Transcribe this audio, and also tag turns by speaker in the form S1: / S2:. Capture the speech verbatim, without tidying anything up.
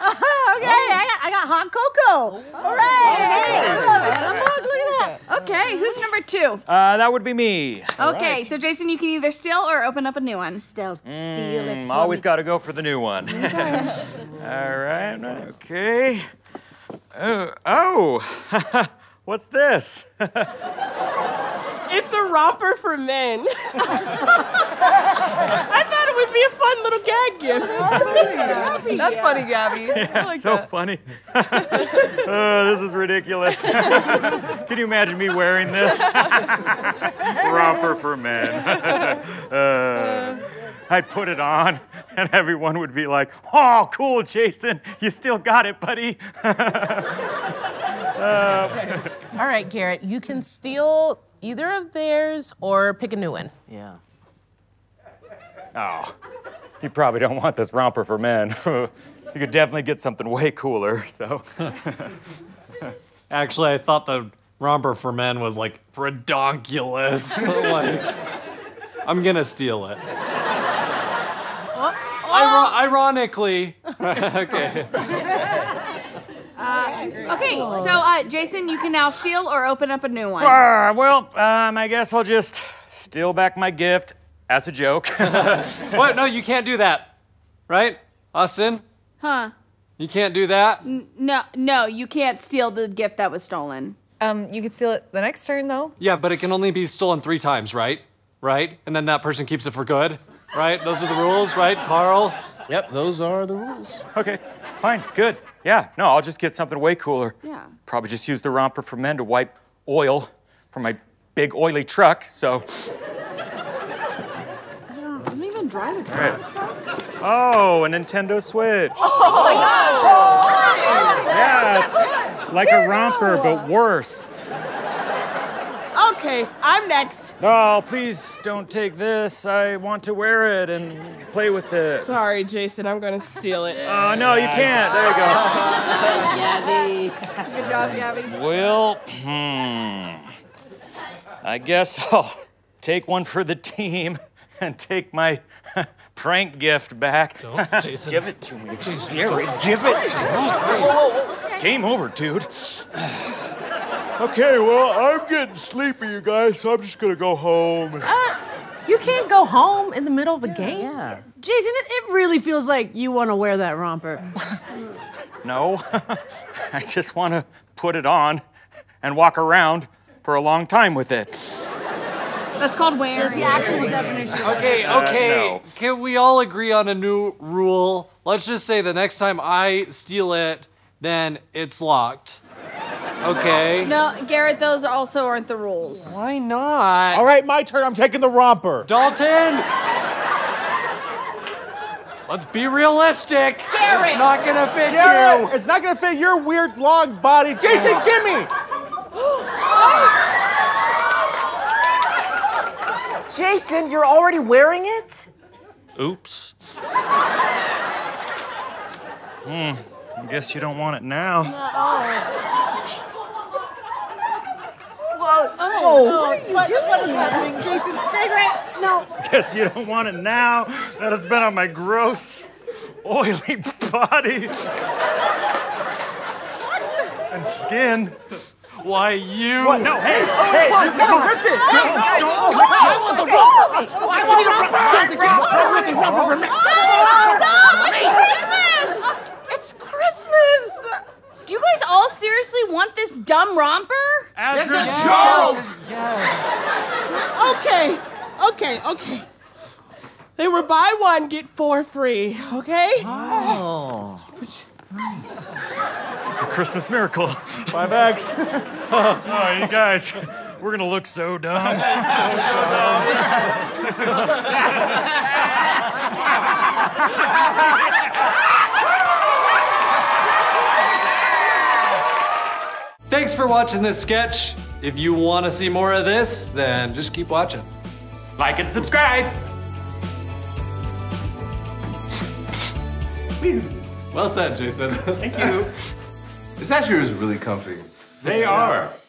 S1: okay, I got I got hot cocoa. All right. Hey, look, look at that.
S2: Okay, who's number two?
S3: Uh, that would be me.
S2: Okay,
S3: right.
S2: so Jason, you can either steal or open up a new one.
S1: Steal,
S3: Mm,
S1: steal it.
S3: always got to go for the new one. All right. Okay. Oh. Oh. What's this?
S4: It's a romper for men. I thought it would be a fun little gag gift.
S5: That's, That's yeah. funny, Gabby.
S3: Yeah,
S5: like
S3: so
S5: that.
S3: funny. Oh, this is ridiculous. Can you imagine me wearing this? Romper for men. uh, I'd put it on, and everyone would be like, "Oh, cool, Jason. You still got it, buddy." uh,
S6: All right, Garet, you can steal either of theirs or pick a new one.
S3: Yeah. Oh, you probably don't want this romper for men. You could definitely get something way cooler, so.
S7: Actually, I thought the romper for men was like redonkulous. Like, I'm gonna steal it.
S1: Oh,
S7: oh. Iro ironically. Okay.
S2: Uh, okay, so uh, Jason, you can now steal or open up a new one.
S3: Uh, well, um, I guess I'll just steal back my gift as a joke.
S7: What? No, you can't do that, right, Austin?
S2: Huh?
S7: You can't do that?
S2: N no, no, you can't steal the gift that was stolen.
S5: Um, you could steal it the next turn, though.
S7: Yeah, but it can only be stolen three times, right? Right? And then that person keeps it for good, right? Those are the rules, right, Carl?
S8: Yep, those are the rules.
S3: Okay, fine, good. Yeah, no, I'll just get something way cooler.
S2: Yeah.
S3: Probably just use the romper for men to wipe oil from my big oily truck, so.
S2: I don't, I don't even drive a truck.
S3: Right. Oh, a Nintendo Switch.
S5: Oh my God!
S3: Yeah, it's like a romper, but worse.
S4: Okay, I'm next.
S3: No, please don't take this. I want to wear it and play with it.
S4: Sorry, Jason, I'm gonna steal it.
S3: Oh, no, you can't. There you go.
S1: Gabby.
S2: Good job, Gabby.
S3: Well, hmm. I guess I'll take one for the team and take my prank gift back.
S7: Don't, Jason.
S3: Give it to me. Jason, Gary, give it to me. Game over, dude.
S9: Okay, well, I'm getting sleepy, you guys, so I'm just gonna go home.
S6: Uh, you can't go home in the middle of a game.
S1: Yeah. Jason, it, it really feels like you want to wear that romper.
S3: No, I just want to put it on and walk around for a long time with it.
S2: That's called wearing.
S1: That's the actual definition.
S7: Okay, okay. Uh, no. Can we all agree on a new rule? Let's just say the next time I steal it, then it's locked. Okay.
S2: No, Garet, those also aren't the rules.
S7: Why not?
S9: All right, my turn. I'm taking the romper.
S7: Dalton! Let's be realistic.
S2: Garet!
S7: It's not gonna fit
S9: Garet,
S7: you.
S9: it's not gonna fit your weird long body. Jason, give me!
S5: Jason, you're already wearing it?
S3: Oops. Hmm, I guess you don't want it now.
S1: Oh, oh, what are you what, doing? What is happening, Jason? Garet, no.
S3: Guess you don't want it now that it's been on my gross, oily body and skin.
S7: Why you?
S3: What? No, hey, hey,
S9: What?
S3: this is
S9: No,
S3: no,
S9: rip it.
S3: don't,
S9: No,
S3: don't,
S9: no,
S3: don't,
S9: I want the romper. I want the romper. I want the romper for me.
S5: It's Christmas! It's Christmas!
S2: Do you guys all seriously want this dumb romper?
S3: As
S9: It's
S3: a
S9: a
S3: joke.
S9: joke.
S7: Yes.
S4: Okay, okay, okay. They were buy one, get four free, okay?
S5: Oh, nice.
S3: It's a Christmas miracle. Five X. Oh, you guys, we're gonna look so dumb.
S7: Thanks for watching this sketch. If you want to see more of this, then just keep watching.
S3: Like and subscribe.
S7: Well said, Jason.
S3: Thank you.
S8: This actually is really comfy.
S3: They are.